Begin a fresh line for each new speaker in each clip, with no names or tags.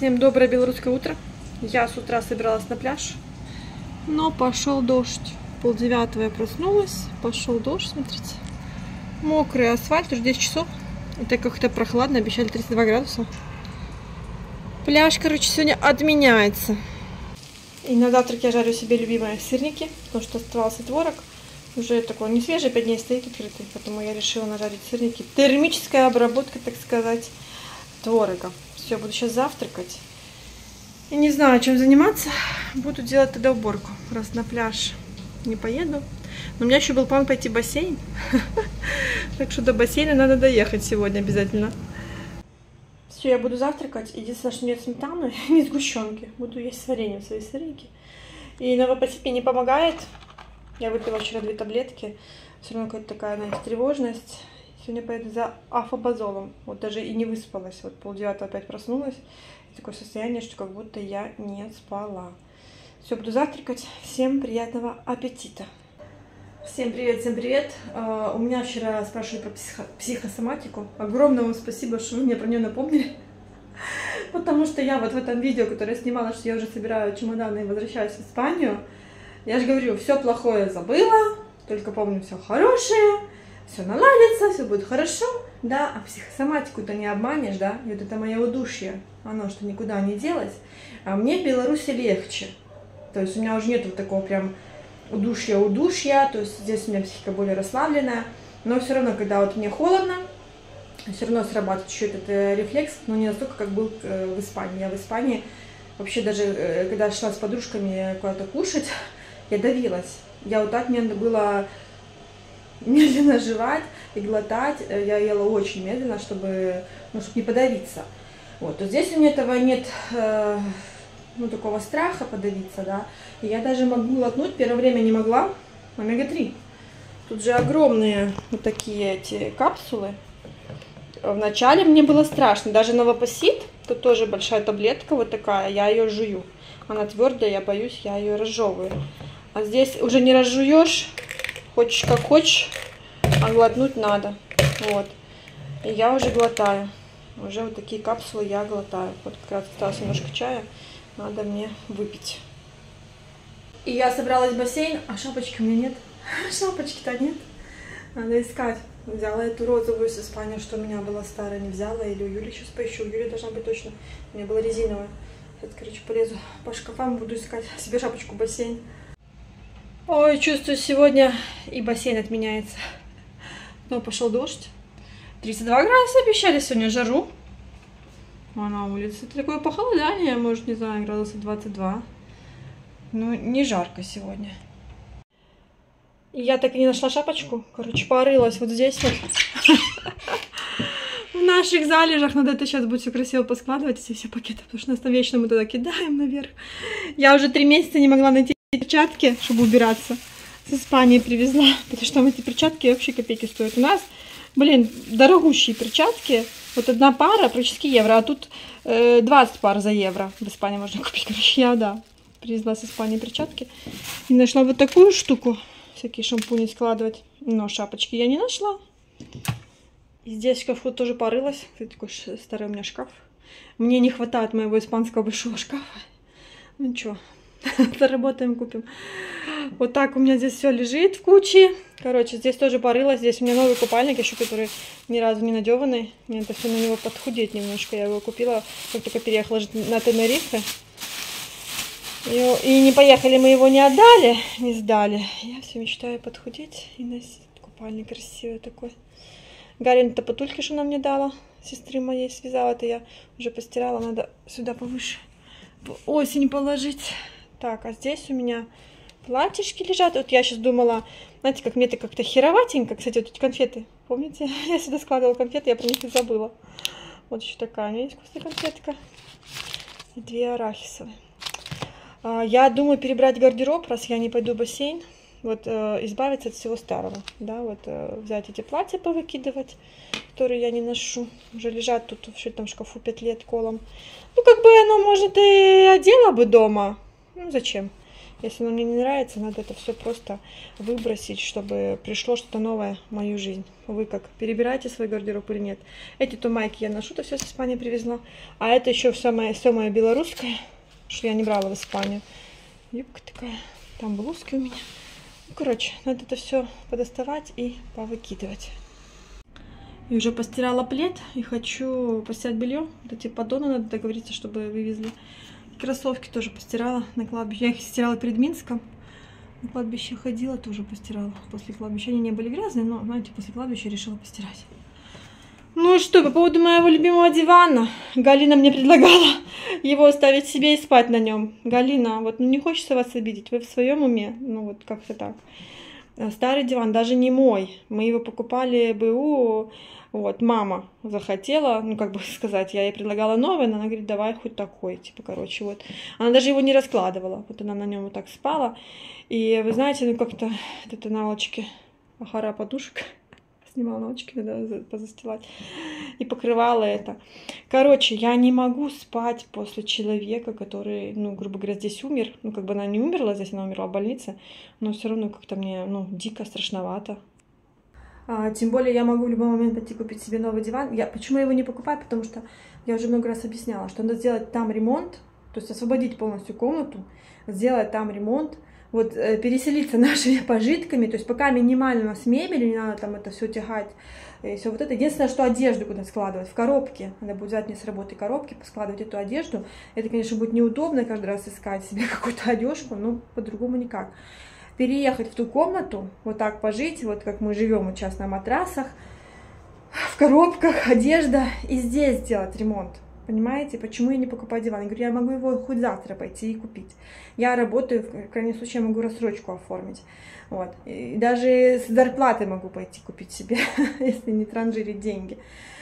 Всем доброе белорусское утро. Я с утра собиралась на пляж, но пошел дождь. 8:30 я проснулась, пошел дождь, смотрите. Мокрый асфальт, уже 10 часов. Это как-то прохладно, обещали 32 градуса. Пляж, короче, сегодня отменяется. И на завтрак я жарю себе любимые сырники, потому что оставался творог. Уже такой не свежий, 5 дней стоит открытый, поэтому я решила нажарить сырники. Термическая обработка, так сказать, творога. Все, буду сейчас завтракать. И не знаю, чем заниматься. Буду делать тогда уборку. Раз на пляж не поеду. Но у меня еще был план пойти в бассейн. Так что до бассейна надо доехать сегодня обязательно. Все, я буду завтракать. Единственное, что нет сметаны, не сгущенки. Буду есть с вареньем свои сырники. И новопосит мне не помогает. Я выпила вчера 2 таблетки. Все равно какая-то такая, знаете, тревожность. Сегодня поеду за афобазолом. Вот даже и не выспалась. Вот 8:30 опять проснулась. И такое состояние, что как будто я не спала. Все, буду завтракать. Всем приятного аппетита. Всем привет, всем привет. У меня вчера спрашивали про психосоматику. Огромное вам спасибо, что вы мне про нее напомнили. Потому что я вот в этом видео, которое я снимала, что я уже собираю чемоданы и возвращаюсь в Испанию. Я же говорю, все плохое забыла, только помню все хорошее. Все наладится, все будет хорошо, да, а психосоматику-то не обманешь, да, и вот это мое удушье, оно что никуда не делось, а мне в Беларуси легче, то есть у меня уже нету такого прям удушья, то есть здесь у меня психика более расслабленная, но все равно, когда вот мне холодно, все равно срабатывает еще этот рефлекс, но не настолько, как был в Испании. Я в Испании вообще даже, когда шла с подружками куда-то кушать, я давилась, я вот так, мне надо было медленно жевать и глотать. Я ела очень медленно, чтобы не подавиться. Вот. То здесь у меня этого нет, такого страха подавиться, да. И я даже могу глотнуть, первое время не могла, омега-3. Тут же огромные вот такие эти капсулы. Вначале мне было страшно, даже новопосит, тут тоже большая таблетка вот такая, я ее жую. Она твердая, я боюсь, я ее разжевываю. А здесь уже не разжуешь. Хочешь как хочешь, а глотнуть надо. Вот. И я уже глотаю. Уже вот такие капсулы я глотаю. Вот как раз осталось немножко чая. Надо мне выпить. И я собралась в бассейн, а шапочки у меня нет. Шапочки-то нет. Надо искать. Взяла эту розовую с Испании, что у меня была старая, не взяла. Или у Юли сейчас поищу. У Юли должна быть точно. У меня была резиновая. Сейчас, короче, полезу по шкафам, буду искать себе шапочку в бассейн. Ой, чувствую, сегодня и бассейн отменяется. Но пошел дождь. 32 градуса обещали сегодня, жару. А на улице такое похолодание, может, не знаю, градусов 22. Ну, не жарко сегодня. И я так и не нашла шапочку. Короче, порылась вот здесь вот. В наших залежах надо это сейчас будет все красиво поскладывать, эти все пакеты, потому что нас там вечно мы туда кидаем наверх. Я уже 3 месяца не могла найти перчатки, чтобы убираться. С Испании привезла, потому что там эти перчатки вообще копейки стоят. У нас, дорогущие перчатки. Вот одна пара практически евро, а тут 20 пар за евро в Испании можно купить. Короче, я, привезла с Испании перчатки. И нашла вот такую штуку, всякие шампуни складывать. Но шапочки я не нашла. И здесь в шкафу тоже порылась. Кстати, такой старый у меня шкаф. Мне не хватает моего испанского большого шкафа. Ну ничего. Заработаем, купим. Вот так у меня здесь все лежит в куче. Короче, здесь тоже порылась. Здесь у меня новый купальник еще, который ни разу не надеванный. Мне это все на него подхудеть немножко. Я его купила, как только переехала на Тенерифе. И не поехали, мы его не отдали, не сдали. Я все мечтаю подхудеть и носить купальник красивый такой. Гарин-то потульки, что она мне дала, сестры моей связала. Это я уже постирала, надо сюда повыше. Осень положить. Так, а здесь у меня платьишки лежат. Вот я сейчас думала, знаете, как мне-то как-то хероватенько. Кстати, вот эти конфеты, помните? Я сюда складывала конфеты, я про них и забыла. Вот еще такая у меня есть вкусная конфетка. И 2 арахисовые. Я думаю перебрать гардероб, раз я не пойду в бассейн. Вот избавиться от всего старого. Да, вот взять эти платья, повыкидывать, которые я не ношу. Уже лежат тут в этом шкафу 5 лет колом. Ну, как бы оно, может, и одела бы дома. Ну, зачем? Если оно мне не нравится, надо это все просто выбросить, чтобы пришло что-то новое в мою жизнь. Вы как, перебираете свой гардероб или нет? Эти-то майки я ношу, то все с Испании привезла. А это еще все мое белорусское, что я не брала в Испанию. Юбка такая, там блузки у меня. Ну, короче, надо это все подоставать и повыкидывать. И уже постирала плед и хочу постирать белье. Вот эти поддоны надо договориться, чтобы вывезли. Кроссовки тоже постирала на кладбище. Я их стирала перед Минском. На кладбище ходила, тоже постирала после кладбища. Они не были грязные, но, знаете, после кладбища решила постирать. Ну и что, по поводу моего любимого дивана. Галина мне предлагала его оставить себе и спать на нем. Галина, вот не хочется вас обидеть, вы в своем уме? Ну вот как-то так. Старый диван, даже не мой. Мы его покупали БУ. Вот, мама захотела, ну, как бы сказать, я ей предлагала новый, но она говорит, давай хоть такой, типа, короче, вот. Она даже его не раскладывала, вот она на нем вот так спала. И вы знаете, ну, как-то это наволочки, ахара подушек, снимала наволочки, надо позастилать, и покрывала это. Короче, я не могу спать после человека, который, ну, грубо говоря, здесь умер. Ну, как бы она не умерла, здесь она умерла в больнице, но все равно как-то мне, ну, дико страшновато. Тем более я могу в любой момент пойти купить себе новый диван. Почему я его не покупаю? Потому что я уже много раз объясняла, что надо сделать там ремонт, то есть освободить полностью комнату, сделать там ремонт, вот переселиться нашими пожитками, то есть пока минимально у нас мебель, не надо там это все тягать, и все вот это. Единственное, что одежду куда складывать, в коробке. Надо будет взять мне с работы коробки, поскладывать эту одежду. Это, конечно, будет неудобно каждый раз искать себе какую-то одежку, но по-другому никак. Переехать в ту комнату, вот так пожить, вот как мы живем вот сейчас на матрасах, в коробках, одежда, и здесь сделать ремонт. Понимаете, почему я не покупаю диван? Я говорю, я могу его хоть завтра пойти и купить. Я работаю, в крайнем случае, я могу рассрочку оформить. Вот. И даже с зарплаты могу пойти купить себе, если не транжирить деньги.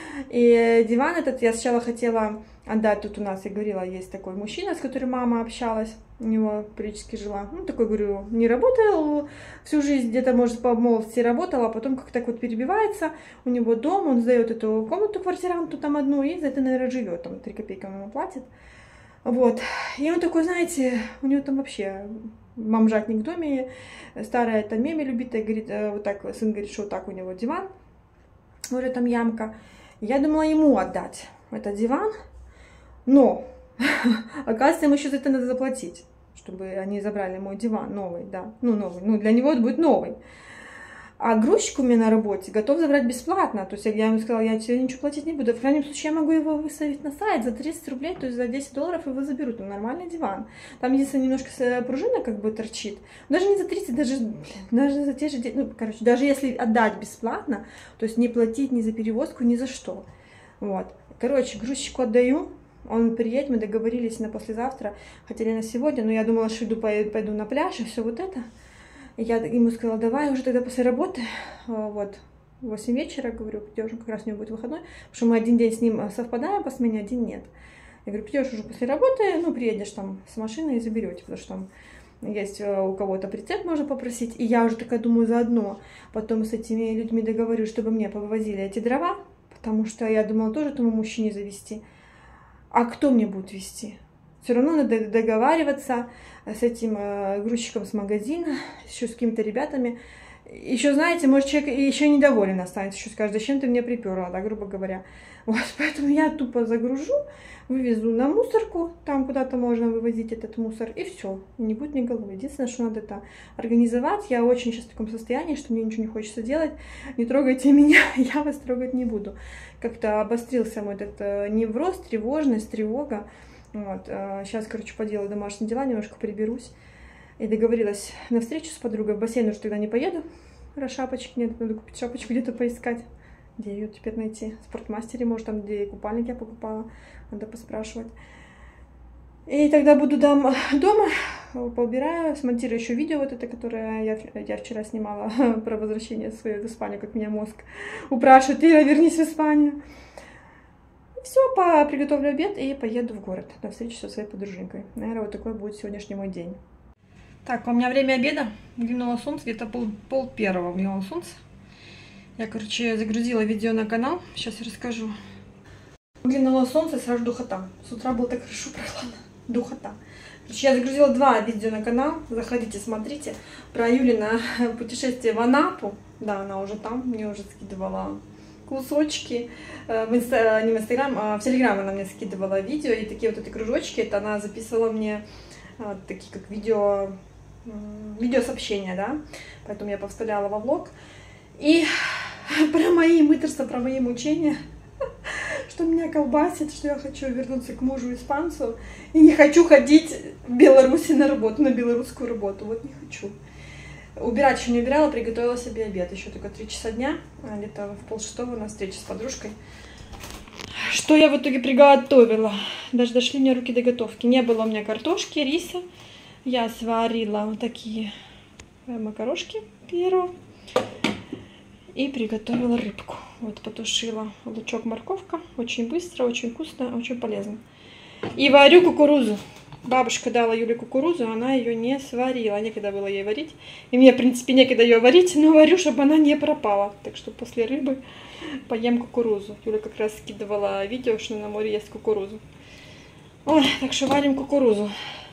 И диван этот я сначала хотела отдать. Тут у нас, я говорила, есть такой мужчина, с которым мама общалась, у него практически жила. Ну, такой, говорю, не работал всю жизнь, где-то, может, по молодости работал, а потом как-то так вот перебивается. У него дом, он сдает эту комнату квартиранту там одну, и за это, наверное, живет, там 3 копейки он ему платит. Вот. И он такой, знаете, у него там вообще бомжатник в доме, старая там мебель убитая, говорит, вот так, сын говорит, что вот так у него диван, уже там ямка. Я думала ему отдать этот диван, но, оказывается, ему еще за это надо заплатить, чтобы они забрали мой диван новый, да, ну новый, ну для него это будет новый. А грузчик у меня на работе готов забрать бесплатно, то есть я ему сказала, я тебе ничего платить не буду, в крайнем случае я могу его выставить на сайт за 30 рублей, то есть за 10 долларов его заберут, там нормальный диван. Там единственное немножко пружина как бы торчит, даже не за 30, даже за те же, ну, короче, даже если отдать бесплатно, то есть не платить ни за перевозку, ни за что. Вот, короче, грузчику отдаю. Он приедет, мы договорились на послезавтра, хотели на сегодня, но я думала, что пойду на пляж и все вот это. Я ему сказала, давай уже тогда после работы, вот, в 8 вечера, говорю, придешь, как раз у него будет выходной, потому что мы один день с ним совпадаем по смене, один нет. Я говорю, придешь уже после работы, ну, приедешь там с машиной и заберете, потому что там есть у кого-то прицеп можно попросить. И я уже такая думаю, заодно потом с этими людьми договорюсь, чтобы мне повозили эти дрова, потому что я думала тоже этому мужчине завести. А кто мне будет везти? Все равно надо договариваться с этим грузчиком с магазина, еще с какими-то ребятами. Еще, знаете, может, человек еще недоволен останется, еще скажет, зачем ты мне приперла, да, грубо говоря. Вот, поэтому я тупо загружу, вывезу на мусорку, там куда-то можно вывозить этот мусор, и все, не будет ни головы. Единственное, что надо это организовать. Я очень сейчас в таком состоянии, что мне ничего не хочется делать. Не трогайте меня, я вас трогать не буду. Как-то обострился мой этот невроз, тревожность, тревога. Вот, сейчас, короче, поделаю домашние дела, немножко приберусь. И договорилась на встречу с подругой. В бассейн уже тогда не поеду. Раз шапочки нет, надо купить шапочку, где-то поискать. Где ее теперь найти? В спортмастере, может, там, где купальник я покупала. Надо поспрашивать. И тогда буду дома, поубираю, смонтирую еще видео вот это, которое я вчера снимала про возвращение свое в Испанию, как меня мозг упрашивает, Ира, вернись в Испанию. Все, приготовлю обед и поеду в город на встречу со своей подруженькой. Наверное, вот такой будет сегодняшний мой день. Так, у меня время обеда. Глянуло солнце, где-то пол первого глянуло солнце. Я, короче, загрузила видео на канал. Сейчас я расскажу. Глянуло солнце, сразу духота. С утра было так хорошо, прохладно. Духота. Я загрузила 2 видео на канал, заходите, смотрите. Про Юлина путешествие в Анапу. Да, она уже там, мне уже скидывала кусочки. Не в Инстаграм, а в Телеграм она мне скидывала видео. И такие вот эти кружочки, это она записывала мне такие как видеосообщения, да. Поэтому я повставляла во влог. И про мои мыторства, про мои мучения, что меня колбасит, что я хочу вернуться к мужу-испанцу. И не хочу ходить в Беларуси на работу, на белорусскую работу. Вот не хочу. Убирать еще не убирала, приготовила себе обед. Еще только 3 часа дня, где-то в 5:30 у нас встреча с подружкой. Что я в итоге приготовила? Даже дошли мне руки до готовки. Не было у меня картошки, риса. Я сварила вот такие макарошки перо. И приготовила рыбку. Вот потушила лучок, морковка. Очень быстро, очень вкусно, очень полезно. И варю кукурузу. Бабушка дала Юле кукурузу, она ее не сварила. Некогда было ей варить. И мне, в принципе, некогда ее варить, но варю, чтобы она не пропала. Так что после рыбы поем кукурузу. Юля как раз скидывала видео, что на море есть кукурузу. Ой, так что варим кукурузу.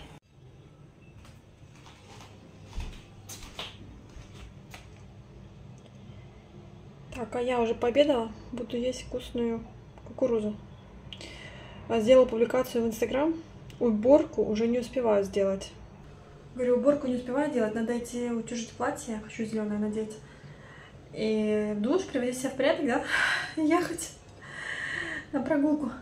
Так, а я уже пообедала, буду есть вкусную кукурузу. Сделала публикацию в Инстаграм. Уборку уже не успеваю сделать. Говорю, уборку не успеваю делать, надо идти утюжить платье, хочу зеленое надеть. И в душ, приводить себя в порядок, да? И ехать на прогулку.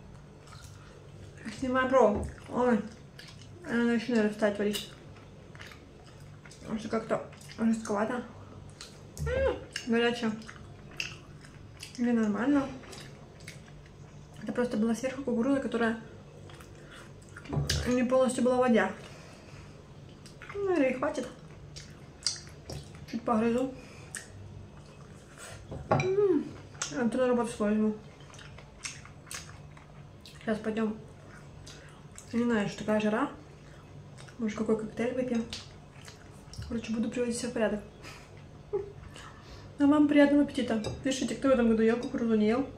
Снимаю провод. Ой, надо еще, наверное, встать варить. Потому что как-то жестковато. Горячая. Мне нормально. Это просто была сверху кукуруза, которая не полностью была в воде. Ну, наверное, и хватит. Чуть погрызу. А то на работу возьму. Сейчас пойдем. Не знаю, что такая жара. Может, какой коктейль выпьем. Короче, буду приводить себя в порядок. А вам приятного аппетита. Пишите, кто в этом году ел кукурузу, не ел.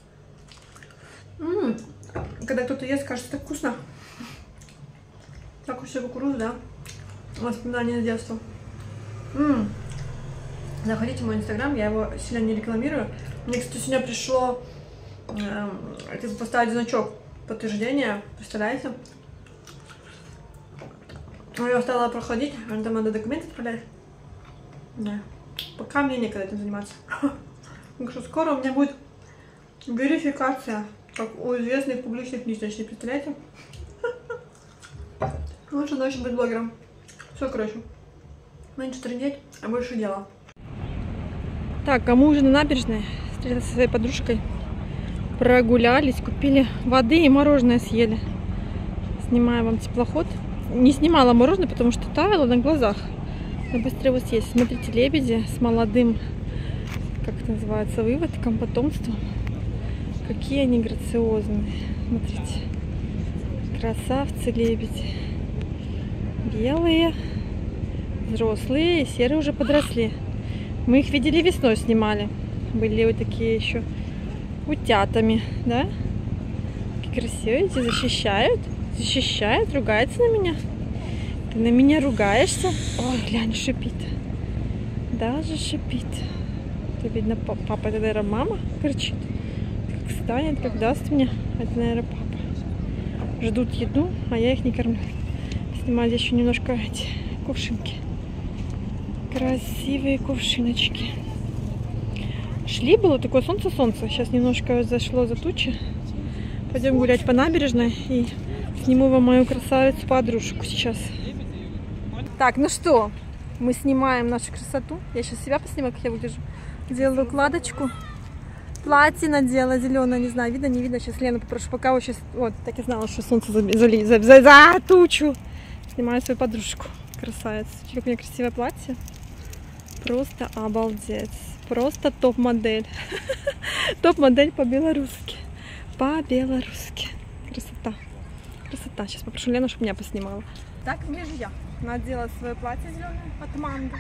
Когда кто-то ест, кажется, так вкусно. Так уж все кукурузу, да? Воспоминания с детства. Заходите в мой инстаграм, я его сильно не рекламирую. Мне, кстати, сегодня пришло поставить значок подтверждения. Представляете? Я стала проходить, там надо документы отправлять. Да. Пока мне некогда этим заниматься. Так что скоро у меня будет верификация, как у известных публичных личностей, представляете? Лучше ночью быть блогером. Все, короче. Меньше трындеть, а больше дела. Так, а мы уже на набережной встретились со своей подружкой. Прогулялись, купили воды и мороженое съели. Снимаю вам теплоход. Не снимала мороженое, потому что таяло на глазах. Но быстро его съесть. Смотрите, лебеди с молодым, как это называется, выводком, потомством. Какие они грациозные. Смотрите. Красавцы лебеди. Белые, взрослые, и серые уже подросли. Мы их видели весной, снимали. Были вот такие еще утятами, да? Какие красивые, эти защищают. Защищают, ругается на меня. Ты на меня ругаешься? Ой, глянь, шипит. Даже шипит. Это видно, папа, это, наверное, мама кричит. Как станет, как даст мне. Это, наверное, папа. Ждут еду, а я их не кормлю. Снимаю здесь еще немножко эти кувшинки. Красивые кувшиночки. Шли, было такое солнце-солнце. Сейчас немножко зашло за тучи. Пойдем гулять по набережной и сниму вам мою красавицу-подружку сейчас. Так, ну что, мы снимаем нашу красоту. Я сейчас себя поснимаю, как я выгляжу. Делаю укладочку. Платье надела зеленое, не знаю, видно, не видно. Сейчас Лену попрошу, пока вот сейчас... Вот, так и знала, что солнце за тучу. Снимаю свою подружку. Красавица. Как у меня красивое платье. Просто обалдеть. Просто топ-модель. Топ-модель по-белорусски. По-белорусски. Красота. Красота. Сейчас попрошу Лену, чтобы меня поснимала. Так вижу я. Надела свое платье зеленое от манго.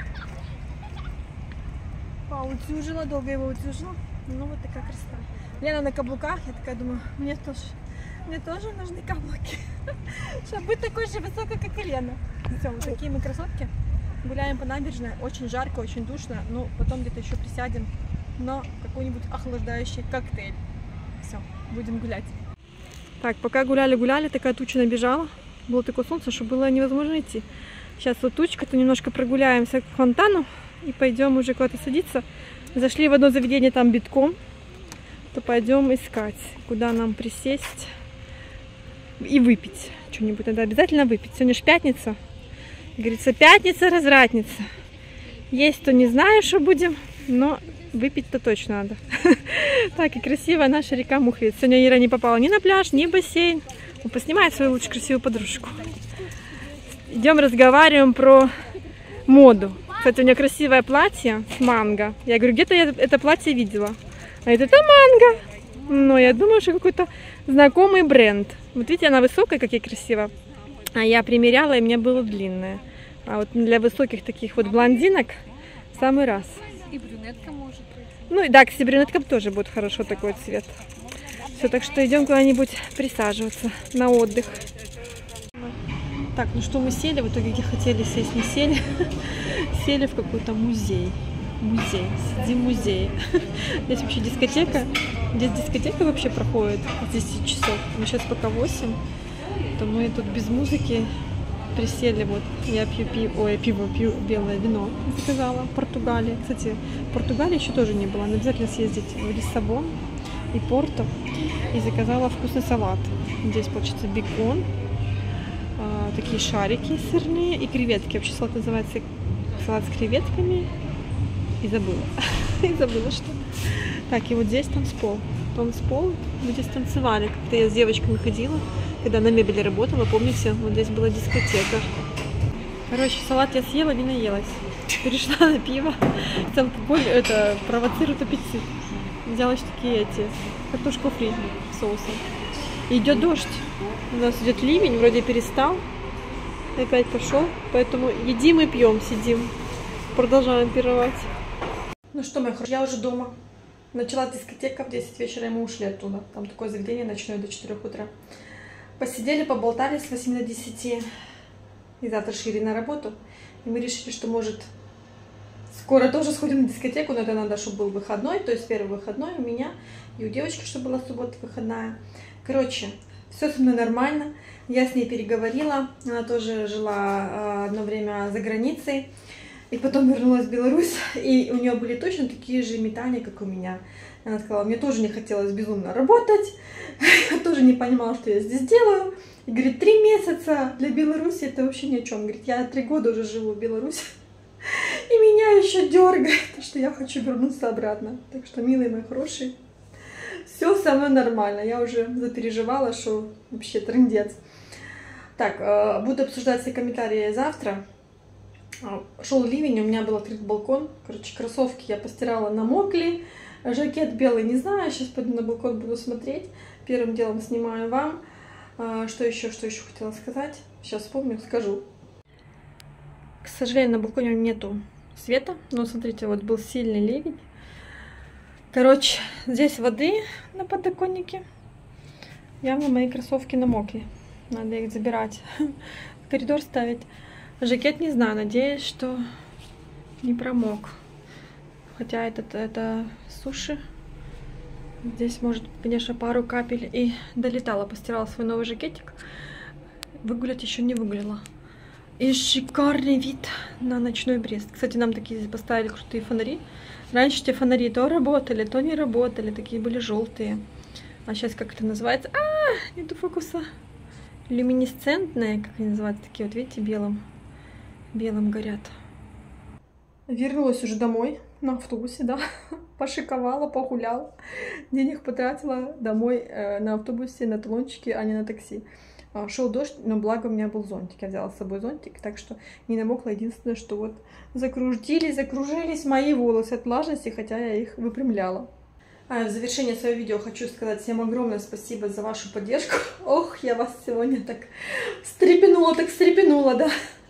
Поутюжила, долго его утюжила. Ну вот такая красота. Лена на каблуках. Я такая думаю, мне тоже Мне тоже нужны каблуки, чтобы быть такой же высокой, как и Лена. Все, вот такие мы красотки. Гуляем по набережной, очень жарко, очень душно. Ну, потом где-то еще присядем на какой-нибудь охлаждающий коктейль. Все, будем гулять. Так, пока гуляли, такая туча набежала. Было такое солнце, что было невозможно идти. Сейчас вот тучка, то немножко прогуляемся к фонтану и пойдем уже куда-то садиться. Зашли в одно заведение, там битком, то пойдем искать, куда нам присесть и выпить что-нибудь. Надо обязательно выпить. Сегодня же пятница. Говорится, пятница, развратница. Есть, то не знаю, что будем, но выпить-то точно надо. Так, и красивая наша река Муховец. Сегодня Ира не попала ни на пляж, ни в бассейн. Поснимай свою лучшую красивую подружку. Идем разговариваем про моду. Кстати, у нее красивое платье с манго. Я говорю, где-то я это платье видела. А это манго. Но я думаю, что какой-то знакомый бренд. Вот видите, она высокая, как ей красиво. А я примеряла, и мне было длинное. А вот для высоких таких вот блондинок в самый раз.
И брюнетка может быть.
Ну и да, кстати, брюнеткам тоже будет хорошо такой цвет. Все, так что идем куда-нибудь присаживаться на отдых. Так, ну что, мы сели, в итоге где хотели сесть, не сели. Сели в какой-то музей. Сидим в музее. Здесь вообще дискотека. Здесь дискотека вообще проходит с 10 часов. Мы сейчас пока 8. То мы тут без музыки присели. Вот я пью белое вино. Заказала в Португалии. Кстати, в Португалии еще тоже не было. Надо обязательно съездить в Лиссабон и Порту. И заказала вкусный салат. Здесь получится бекон, такие шарики сырные и креветки. Вообще салат называется салат с креветками. И забыла. И забыла, что. Так, и вот здесь танцпол. Танцпол. Мы здесь танцевали. Как-то я с девочками ходила, когда на мебели работала. Помните, вот здесь была дискотека. Короче, салат я съела, не наелась. Перешла на пиво. Алкоголь это провоцирует аппетит. Взяла еще такие эти картошку фри с соусом. И идет дождь. У нас идет ливень, вроде перестал. Опять пошел. Поэтому едим и пьем, сидим. Продолжаем пировать. Ну что, мои хорошие, я уже дома. Начала дискотека в 10 вечера, и мы ушли оттуда. Там такое заведение ночное до 4 утра. Посидели, поболтали с 8 до 10. И завтра шли на работу. И мы решили, что может скоро тоже сходим на дискотеку, но это надо, чтобы был выходной. То есть первый выходной у меня и у девочки, чтобы была суббота выходная. Короче, все со мной нормально. Я с ней переговорила. Она тоже жила одно время за границей. И потом вернулась в Беларусь, и у нее были точно такие же метания, как у меня. Она сказала, мне тоже не хотелось безумно работать, я тоже не понимала, что я здесь делаю. И говорит, 3 месяца для Беларуси это вообще ни о чем. Говорит, я 3 года уже живу в Беларуси, и меня еще дергает, что я хочу вернуться обратно. Так что, милые мои хорошие, все со мной нормально. Я уже запереживала, что вообще трындец. Так, буду обсуждать все комментарии завтра. Шел ливень, у меня был открыт балкон. Короче, кроссовки я постирала, намокли. Жакет белый, не знаю. Сейчас пойду на балкон, буду смотреть. Первым делом снимаю вам. Что еще хотела сказать? Сейчас вспомню, скажу. К сожалению, на балконе нету света. Но смотрите, вот был сильный ливень. Короче, здесь воды на подоконнике. Явно мои кроссовки намокли. Надо их забирать. В коридор ставить. Жакет не знаю, надеюсь, что не промок. Хотя это суши. Здесь может, конечно, пару капель и долетала. Постирала свой новый жакетик. Выгулять еще не выгуляла. И шикарный вид на ночной Брест. Кстати, нам такие поставили крутые фонари. Раньше те фонари то работали, то не работали. Такие были желтые. А сейчас как это называется? Нету фокуса. Люминесцентные, как они называются, такие вот, видите, белым горят. Вернулась уже домой на автобусе, да. Пошиковала, погуляла. Денег потратила домой на автобусе, на талончике, а не на такси. Шел дождь, но благо у меня был зонтик. Я взяла с собой зонтик, так что не намокла. Единственное, что вот закружились мои волосы от влажности, хотя я их выпрямляла. В завершение своего видео хочу сказать всем огромное спасибо за вашу поддержку. Ох, я вас сегодня так встрепенула, да.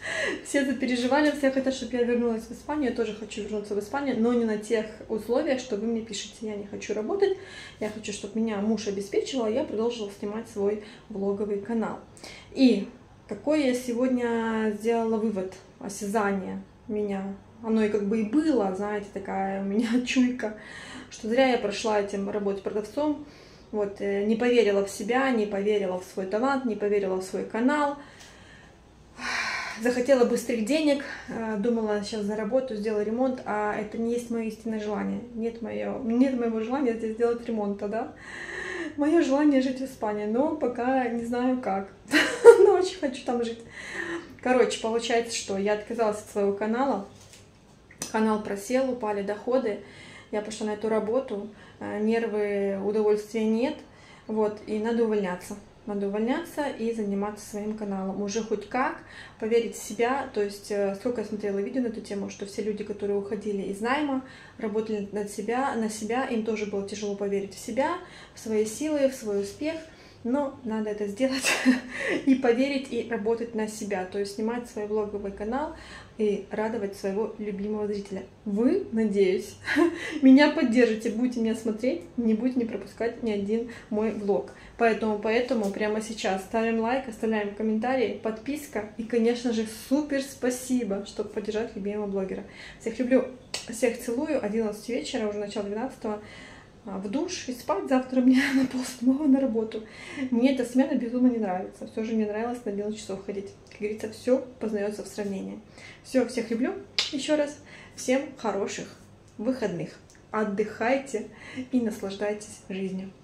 Все запереживали, все хотят, чтобы я вернулась в Испанию. Я тоже хочу вернуться в Испанию, но не на тех условиях, что вы мне пишете. Я не хочу работать, я хочу, чтобы меня муж обеспечивал, а я продолжила снимать свой влоговый канал. И какой я сегодня сделала вывод, осязание меня. Оно и как бы и было, знаете, такая у меня чуйка, что зря я прошла этим работать продавцом. Вот, не поверила в себя, не поверила в свой талант, не поверила в свой канал. Захотела быстрых денег, думала, сейчас заработаю, сделаю ремонт, а это не есть мое истинное желание. Нет моего желания здесь сделать ремонта, да. Мое желание жить в Испании, но пока не знаю как, но очень хочу там жить. Короче, получается, что я отказалась от своего канала, канал просел, упали доходы, я пошла на эту работу, нервы, удовольствия нет, вот, и надо увольняться. Надо увольняться и заниматься своим каналом. Уже хоть как поверить в себя. То есть, сколько я смотрела видео на эту тему, что все люди, которые уходили из найма, работали на себя, им тоже было тяжело поверить в себя, в свои силы, в свой успех. Но надо это сделать и поверить, и работать на себя. То есть снимать свой влоговый канал и радовать своего любимого зрителя. Вы, надеюсь, меня поддержите, будете меня смотреть, не будете не пропускать ни один мой влог. Поэтому прямо сейчас ставим лайк, оставляем комментарии, подписка и, конечно же, супер спасибо, чтобы поддержать любимого блогера. Всех люблю, всех целую. 11 вечера, уже начало 12-го. В душ и спать завтра мне на 6:30 на работу. Мне эта смена безумно не нравится. Все же мне нравилось на 11 часов ходить. Как говорится, все познается в сравнении. Все, всех люблю. Еще раз. Всем хороших выходных. Отдыхайте и наслаждайтесь жизнью.